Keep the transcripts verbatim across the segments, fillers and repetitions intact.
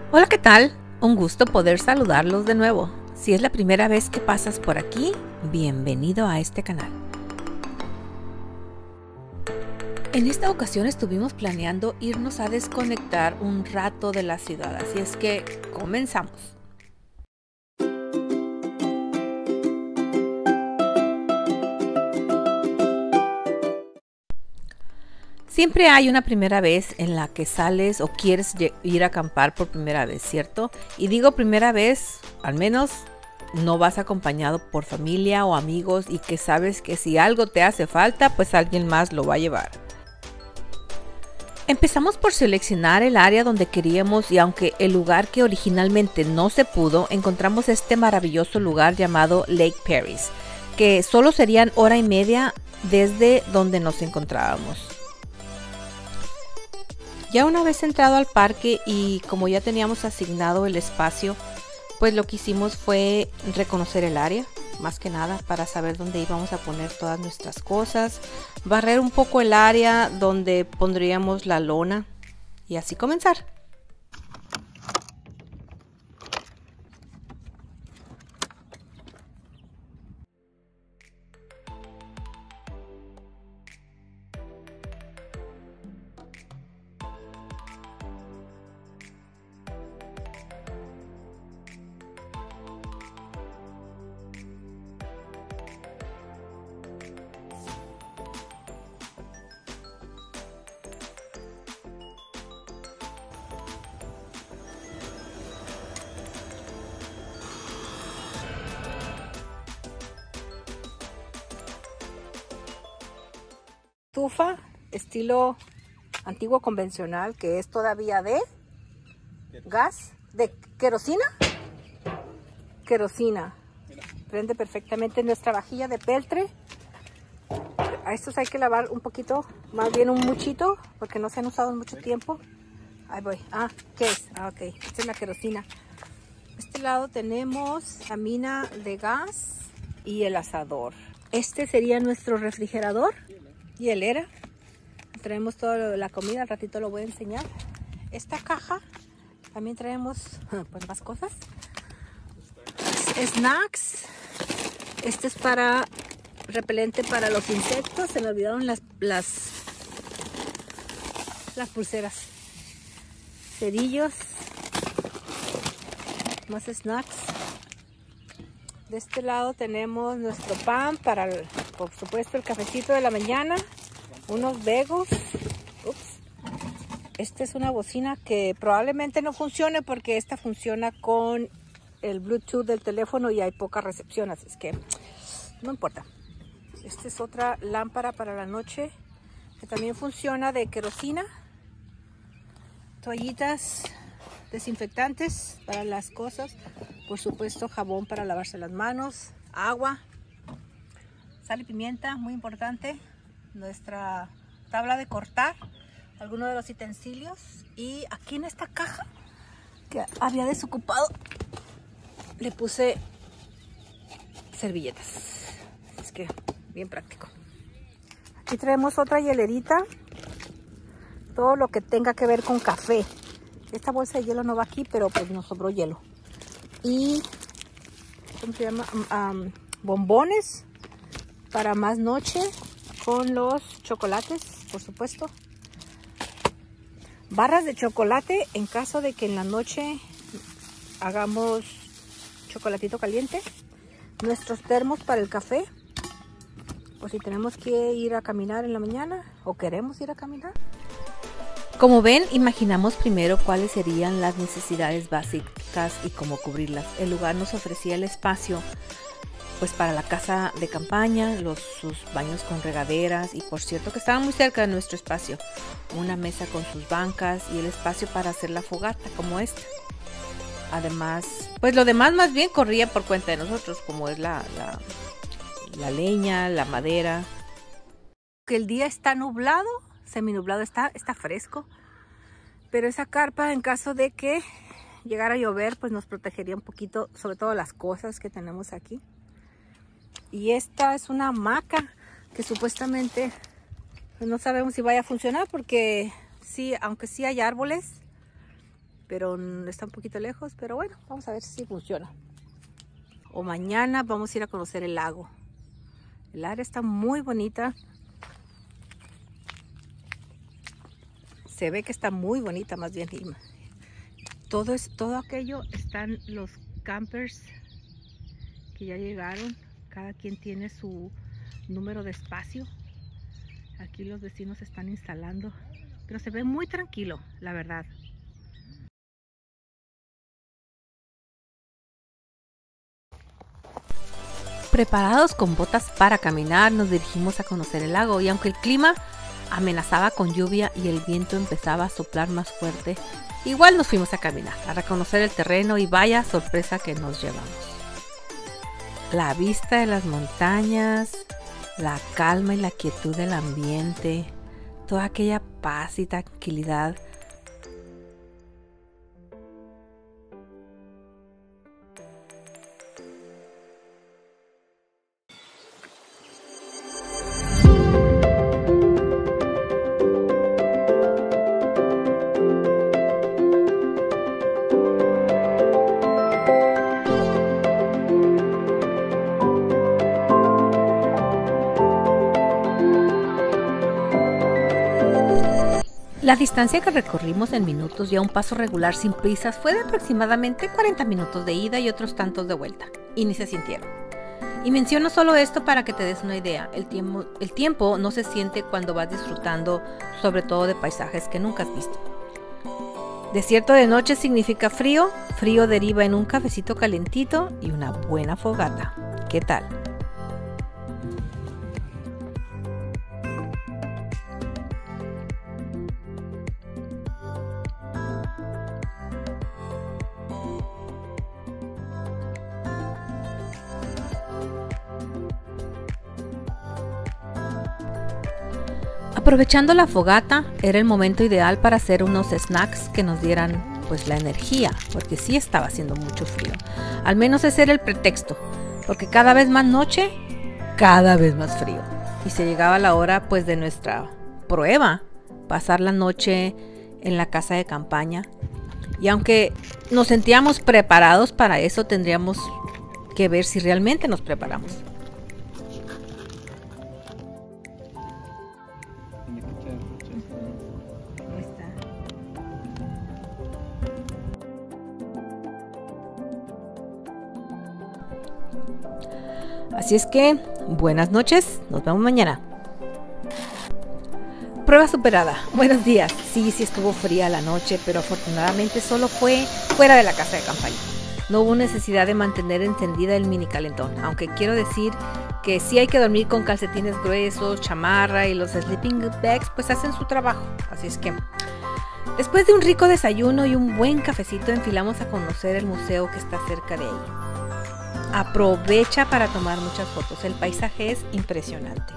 Hola, ¿qué tal? Un gusto poder saludarlos de nuevo. Si es la primera vez que pasas por aquí, bienvenido a este canal. En esta ocasión estuvimos planeando irnos a desconectar un rato de la ciudad, así es que comenzamos. Siempre hay una primera vez en la que sales o quieres ir a acampar por primera vez, ¿cierto? Y digo primera vez, al menos no vas acompañado por familia o amigos y que sabes que si algo te hace falta, pues alguien más lo va a llevar. Empezamos por seleccionar el área donde queríamos y aunque el lugar que originalmente no se pudo, encontramos este maravilloso lugar llamado Lake Perris, que solo serían hora y media desde donde nos encontrábamos. Ya una vez entrado al parque y como ya teníamos asignado el espacio, pues lo que hicimos fue reconocer el área, más que nada para saber dónde íbamos a poner todas nuestras cosas, barrer un poco el área donde pondríamos la lona y así comenzar. Estufa estilo antiguo convencional, que es todavía de gas, de querosina. Querosina. Prende perfectamente nuestra vajilla de peltre. A estos hay que lavar un poquito, más bien un muchito, porque no se han usado en mucho tiempo. Ahí voy. Ah, ¿qué es? Ah, ok. Esta es la querosina. Este lado tenemos la mina de gas y el asador. Este sería nuestro refrigerador. Hielera. Traemos toda la comida, al ratito lo voy a enseñar. Esta caja también traemos pues más cosas. Snacks. Este es para repelente para los insectos. Se me olvidaron las las las pulseras. Cerillos. Más snacks. De este lado tenemos nuestro pan para, el, por supuesto, el cafecito de la mañana. Unos Begos. Ups. Esta es una bocina que probablemente no funcione porque esta funciona con el Bluetooth del teléfono y hay poca recepción, así es que no importa. Esta es otra lámpara para la noche que también funciona de querosina. Toallitas desinfectantes para las cosas. Por supuesto, jabón para lavarse las manos, agua, sal y pimienta, muy importante. Nuestra tabla de cortar, algunos de los utensilios. Y aquí en esta caja que había desocupado, le puse servilletas. Es que bien práctico. Aquí traemos otra hielerita. Todo lo que tenga que ver con café. Esta bolsa de hielo no va aquí, pero pues nos sobró hielo. Y, ¿cómo se llama? Um, bombones para más noche con los chocolates, por supuesto. Barras de chocolate en caso de que en la noche hagamos chocolatito caliente. Nuestros termos para el café, por si tenemos que ir a caminar en la mañana o queremos ir a caminar. Como ven, imaginamos primero cuáles serían las necesidades básicas y cómo cubrirlas. El lugar nos ofrecía el espacio pues para la casa de campaña, los, sus baños con regaderas y por cierto que estaba muy cerca de nuestro espacio. Una mesa con sus bancas y el espacio para hacer la fogata como esta. Además, pues lo demás más bien corría por cuenta de nosotros, como es la, la, la leña, la madera. Que el día está nublado. Seminublado está, está fresco, pero esa carpa en caso de que llegara a llover pues nos protegería un poquito, sobre todo las cosas que tenemos aquí. Y esta es una hamaca que supuestamente pues no sabemos si vaya a funcionar porque sí, aunque sí hay árboles, pero está un poquito lejos, pero bueno, vamos a ver si funciona. O mañana vamos a ir a conocer el lago. El área está muy bonita. Se ve que está muy bonita más bien. Todo, es, todo aquello están los campers que ya llegaron. Cada quien tiene su número de espacio. Aquí los vecinos se están instalando. Pero se ve muy tranquilo, la verdad. Preparados con botas para caminar, nos dirigimos a conocer el lago. Y aunque el clima amenazaba con lluvia y el viento empezaba a soplar más fuerte, igual nos fuimos a caminar, a reconocer el terreno y vaya sorpresa que nos llevamos. La vista de las montañas, la calma y la quietud del ambiente, toda aquella paz y tranquilidad. La distancia que recorrimos en minutos y a un paso regular sin prisas fue de aproximadamente cuarenta minutos de ida y otros tantos de vuelta, y ni se sintieron. Y menciono solo esto para que te des una idea, el tiempo, el tiempo no se siente cuando vas disfrutando sobre todo de paisajes que nunca has visto. Desierto de noche significa frío, frío deriva en un cafecito calentito y una buena fogata. ¿Qué tal? Aprovechando la fogata, era el momento ideal para hacer unos snacks que nos dieran pues la energía, porque sí estaba haciendo mucho frío. Al menos ese era el pretexto, porque cada vez más noche, cada vez más frío. Y se llegaba la hora pues de nuestra prueba, pasar la noche en la casa de campaña. Y aunque nos sentíamos preparados para eso, tendríamos que ver si realmente nos preparamos. Así es que, buenas noches, nos vemos mañana. Prueba superada. Buenos días. Sí, sí estuvo fría la noche, pero afortunadamente solo fue fuera de la casa de campaña. No hubo necesidad de mantener encendida el mini calentón, aunque quiero decir que sí hay que dormir con calcetines gruesos, chamarra y los sleeping bags pues hacen su trabajo. Así es que, después de un rico desayuno y un buen cafecito, enfilamos a conocer el museo que está cerca de ahí. Aprovecha para tomar muchas fotos, el paisaje es impresionante.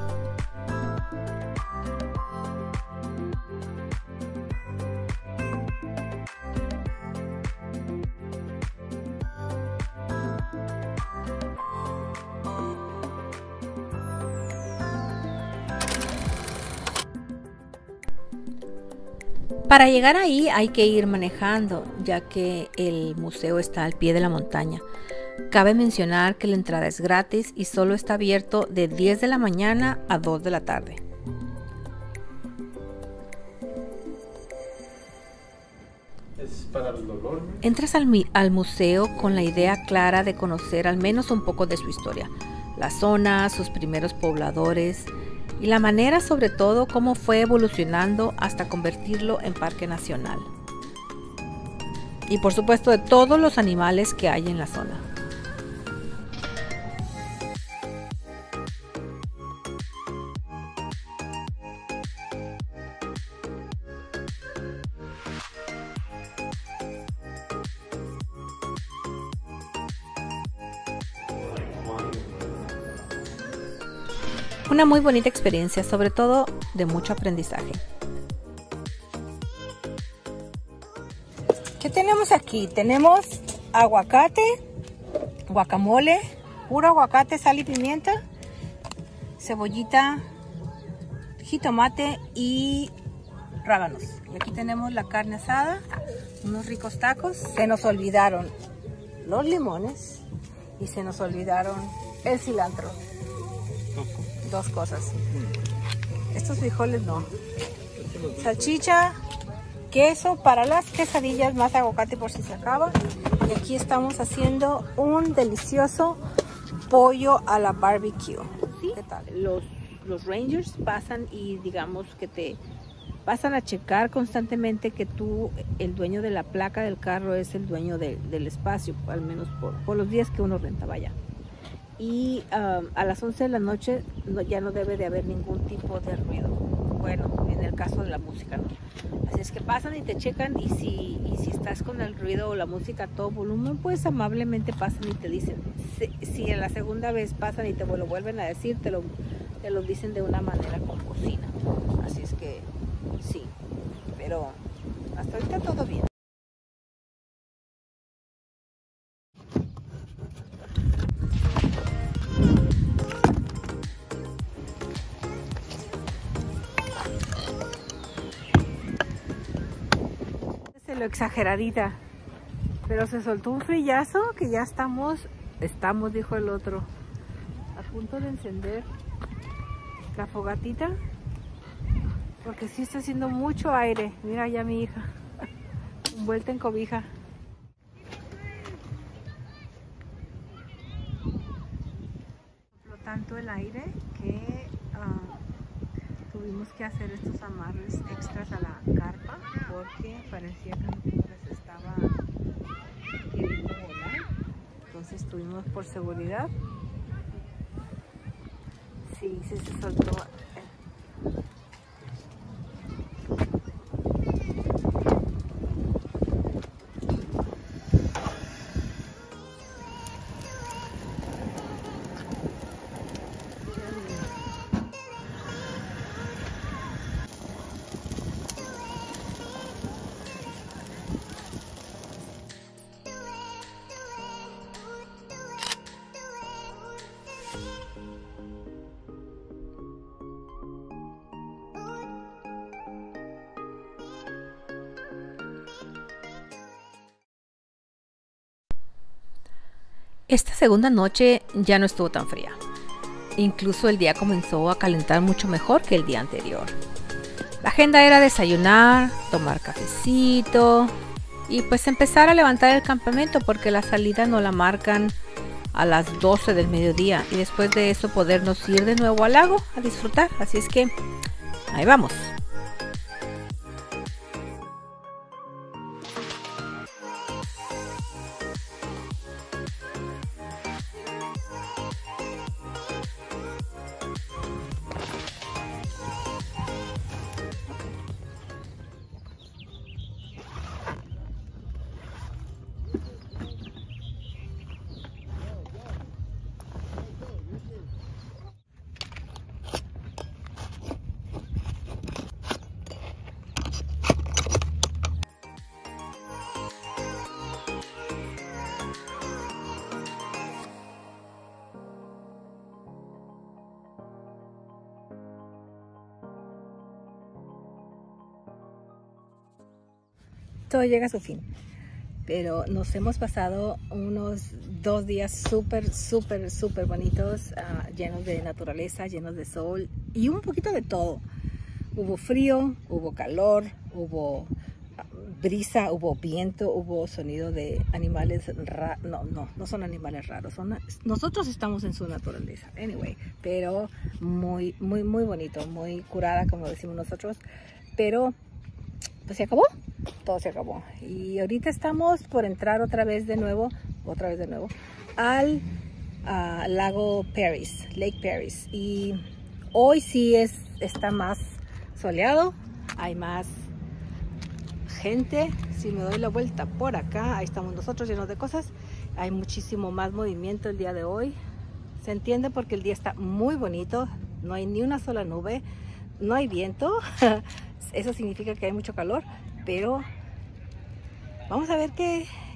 Para llegar ahí hay que ir manejando, ya que el museo está al pie de la montaña. Cabe mencionar que la entrada es gratis y solo está abierto de diez de la mañana a dos de la tarde. ¿Es para el dolor? Entras al, al museo con la idea clara de conocer al menos un poco de su historia, la zona, sus primeros pobladores y la manera sobre todo cómo fue evolucionando hasta convertirlo en parque nacional. Y por supuesto de todos los animales que hay en la zona. Una muy bonita experiencia, sobre todo de mucho aprendizaje. ¿Qué tenemos aquí? Tenemos aguacate, guacamole, puro aguacate, sal y pimienta, cebollita, jitomate y rábanos. Y aquí tenemos la carne asada unos ricos tacos. Se nos olvidaron los limones y se nos olvidaron el cilantro. Dos cosas. Estos frijoles no. Salchicha, queso para las quesadillas, más aguacate por si se acaba. Y aquí estamos haciendo un delicioso pollo a la barbecue. ¿Sí? ¿Qué tal? Los, los Rangers pasan y digamos que te pasan a checar constantemente que tú, el dueño de la placa del carro, es el dueño de, del espacio, al menos por, por los días que uno renta, vaya. Y um, a las once de la noche no, ya no debe de haber ningún tipo de ruido. Bueno, en el caso de la música, ¿no? Así es que pasan y te checan, y si, y si estás con el ruido o la música a todo volumen, pues amablemente pasan y te dicen. Si, si en la segunda vez pasan y te lo vuelven a decir, te lo, te lo dicen de una manera con cocina. Así es que sí, pero hasta ahorita todo bien. Se lo exageradita, pero se soltó un frillazo que ya estamos, estamos, dijo el otro, a punto de encender la fogatita. Porque sí está haciendo mucho aire. Mira ya mi hija, envuelta en cobija. Por lo tanto el aire que uh, tuvimos que hacer estos amarres extras a la carpa porque parecía que nos estaba queriendo volar. Entonces tuvimos por seguridad. Sí, sí se soltó. Esta segunda noche ya no estuvo tan fría. Incluso el día comenzó a calentar mucho mejor que el día anterior. La agenda era desayunar, tomar cafecito y pues empezar a levantar el campamento porque la salida nos la marcan a las doce del mediodía y después de eso podernos ir de nuevo al lago a disfrutar. Así es que ahí vamos. Todo llega a su fin, pero nos hemos pasado unos dos días súper, súper, súper bonitos, uh, llenos de naturaleza, llenos de sol y un poquito de todo. Hubo frío, hubo calor, hubo brisa, hubo viento, hubo sonido de animales raros. No, no, no son animales raros, son, nosotros estamos en su naturaleza. Anyway, pero muy, muy, muy bonito, muy curada, como decimos nosotros, pero pues se acabó. Todo se acabó y ahorita estamos por entrar otra vez de nuevo otra vez de nuevo al uh, lago Perris, Lake Perris, y hoy sí es está más soleado, hay más gente. Si me doy la vuelta por acá, ahí estamos nosotros llenos de cosas, hay muchísimo más movimiento el día de hoy. Se entiende porque el día está muy bonito, no hay ni una sola nube, no hay viento. Eso significa que hay mucho calor, pero vamos a ver qué,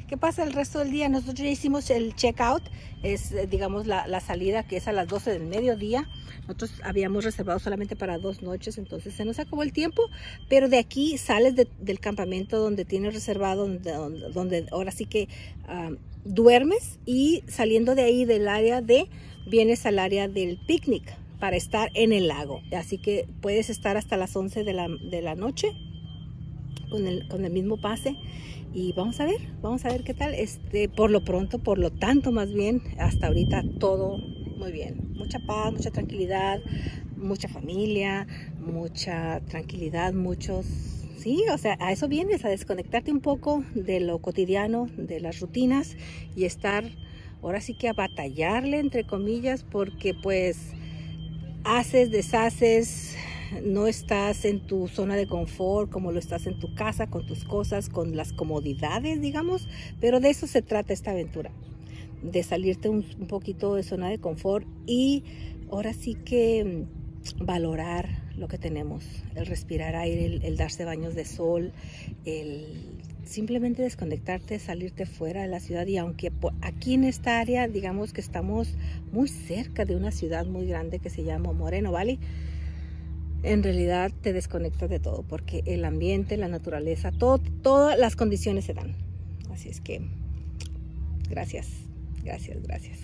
¿Qué pasa el resto del día? Nosotros ya hicimos el check-out, es digamos la, la salida que es a las doce del mediodía. Nosotros habíamos reservado solamente para dos noches, entonces se nos acabó el tiempo, pero de aquí sales de, del campamento donde tienes reservado, donde, donde, donde ahora sí que um, duermes, y saliendo de ahí del área de, vienes al área del picnic para estar en el lago. Así que puedes estar hasta las once de la, de la noche con el, con el mismo pase. Y vamos a ver, vamos a ver qué tal. Este, por lo pronto, por lo tanto más bien, hasta ahorita todo muy bien. Mucha paz, mucha tranquilidad, mucha familia, mucha tranquilidad, muchos... Sí, o sea, a eso vienes, a desconectarte un poco de lo cotidiano, de las rutinas, y estar, ahora sí que a batallarle, entre comillas, porque pues haces, deshaces, no estás en tu zona de confort como lo estás en tu casa, con tus cosas, con las comodidades, digamos, pero de eso se trata esta aventura, de salirte un, un poquito de zona de confort y ahora sí que valorar lo que tenemos, el respirar aire, el, el darse baños de sol, el simplemente desconectarte, salirte fuera de la ciudad. Y aunque por aquí en esta área, digamos que estamos muy cerca de una ciudad muy grande que se llama Moreno Valley, en realidad te desconectas de todo, porque el ambiente, la naturaleza, todo, todas las condiciones se dan. Así es que, gracias, gracias, gracias.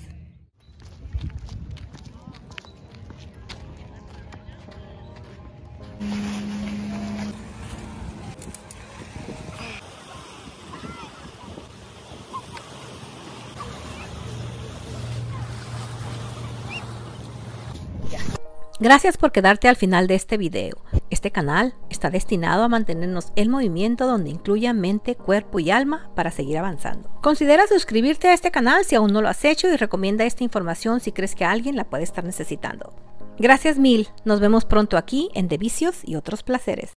Gracias por quedarte al final de este video. Este canal está destinado a mantenernos en movimiento, donde incluya mente, cuerpo y alma para seguir avanzando. Considera suscribirte a este canal si aún no lo has hecho, y recomienda esta información si crees que alguien la puede estar necesitando. Gracias mil. Nos vemos pronto aquí en De Vicios y Otros Placeres.